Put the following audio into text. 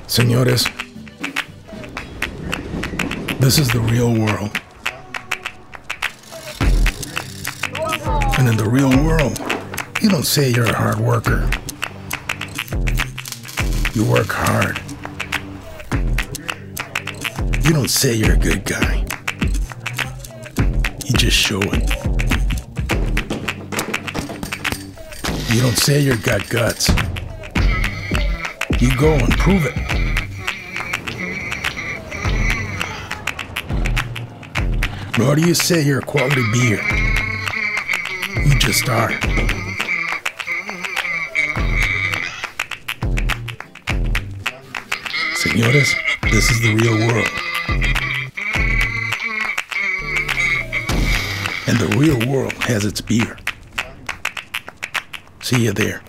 Señores, this is the real world. And in the real world, you don't say you're a hard worker. You work hard. You don't say you're a good guy. You just show it. You don't say you got guts. You go and prove it. Nor do you say you're a quality beer. You just are. Señores, this is the real world. And the real world has its beer. See you there.